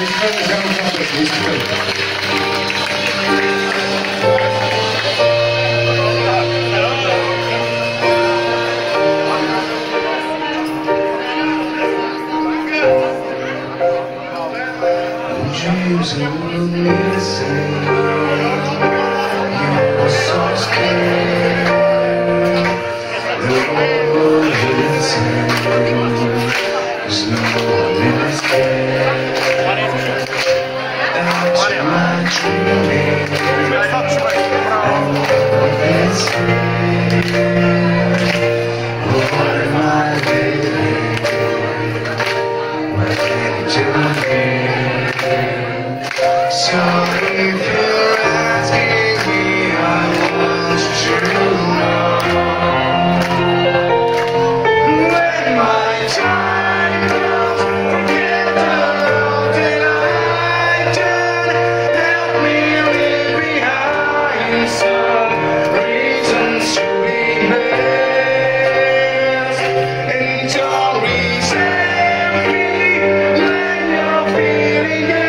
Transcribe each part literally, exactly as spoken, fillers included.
Dreams are missing. You were so scared. The world listen. There's no one inside. That's my dreaming. And it's what am I living? What to me? So if you're asking me, I want you to know when my time comes, forget the road that I've done. Help me leave behind some reasons to be blessed, and don't resent me when you're feeling it.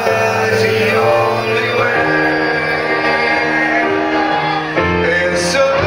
So